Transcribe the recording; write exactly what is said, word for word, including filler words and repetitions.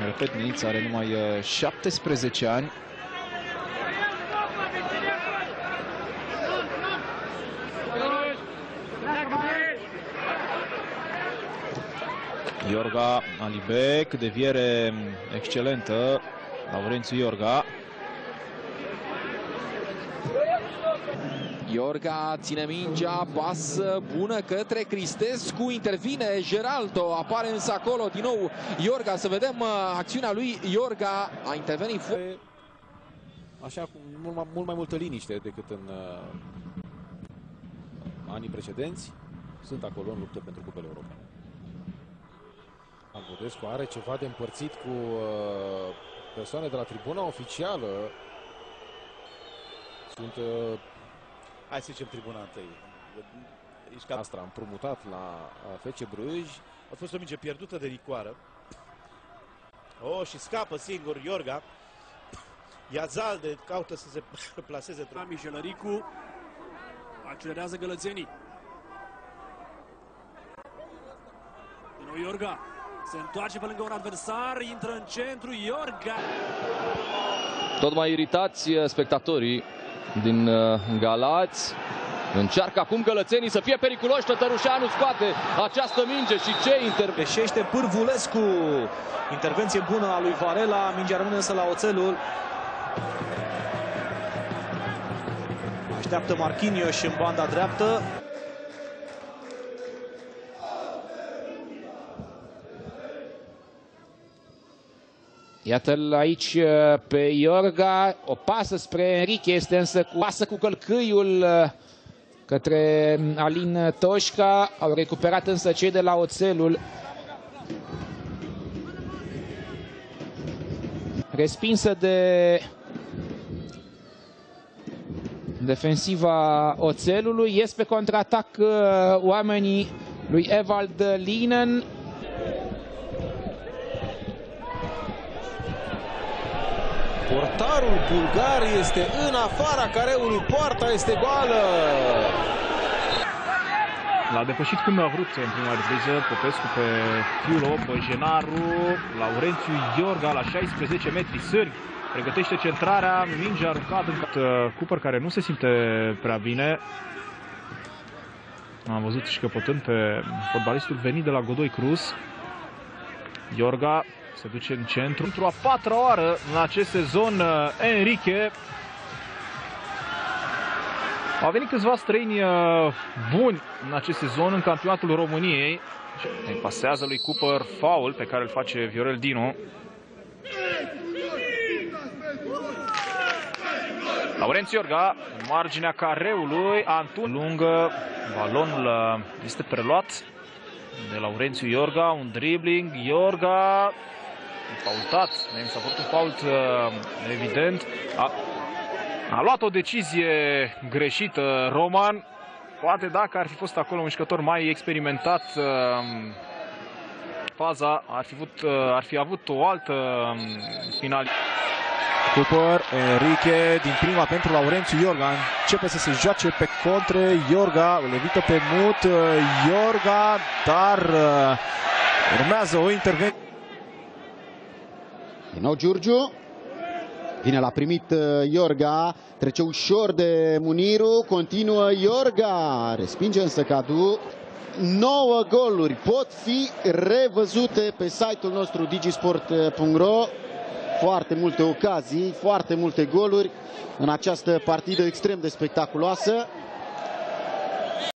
Repet, Ninița are numai șaptesprezece ani. Iorga, Alibec, deviere excelentă, Laurențiu Iorga. Iorga ține mingea, pasă bună către Cristescu, intervine Geraldo, apare însă acolo din nou Iorga, să vedem uh, acțiunea lui Iorga, a intervenit. Așa, cu mult mai, mult mai multă liniște decât în uh, anii precedenți, sunt acolo în luptă pentru cupele europene. Budescu are ceva de împărțit cu uh, persoane de la tribuna oficială. Sunt... Uh, Hai să zicem tribuna întâi. Astra împrumutat la uh, F C Bruj. A fost o minge pierdută de Ricoară. Oh, și scapă singur Iorga. Iazalde caută să se plaseze. Mijelăricu accelerează gălățenii. Din nou Iorga. Se întoarce pe lângă un adversar, intră în centru, Iorga. Tot mai iritați spectatorii din Galați. Încearcă acum Gălățenii să fie periculoși, Tătărușanu scoate această minge și ce intervenție. Pârvulescu. Intervenție bună a lui Varela, mingea rămâne însă la oțelul. Așteaptă Marquinhos în banda dreaptă. Iată-l aici pe Iorga, o pasă spre Enrique, este însă cu pasă cu călcâiul către Alin Toșca, au recuperat însă cei de la Oțelul. Respinsă de defensiva Oțelului, ies pe contraatac oamenii lui Evald Linen. Portarul bulgar este în afara careului, poarta este goală. L-a depășit când a vrut în prima repriză Popescu pe Fiulo, Băjenaru, Laurențiu Iorga la șaisprezece metri sârbi, pregătește centrarea, mingea aruncată în Cooper, care nu se simte prea bine. Am văzut și căpătând pe fotbalistul venit de la Godoy Cruz. Iorga se duce în centru. Pentru a patra oară în acest sezon, Enrique. Au venit câțiva străini buni în acest sezon în campionatul României. Îi pasează lui Cooper foul pe care îl face Viorel Dinu. Laurențiu Iorga în marginea careului. Antun lungă. Balonul este preluat de Laurențiu Iorga. Un dribbling. Iorga faultat. S-a făcut un fault evident. A, a luat o decizie greșită Roman. Poate dacă ar fi fost acolo un jucător mai experimentat, faza ar fi avut, ar fi avut o altă final. Cooper, Enrique din prima pentru Laurențiu Iorga. Începe să se joace pe contre. Iorga îl evită pe Mut. Iorga, dar urmează o intervenție. Din nou Giurgiu. Vine la primit Iorga. Trece ușor de Muniru. Continuă Iorga. Respinge însă Cadu. nouă goluri pot fi revăzute pe site-ul nostru digisport punct ro. Foarte multe ocazii, foarte multe goluri în această partidă extrem de spectaculoasă.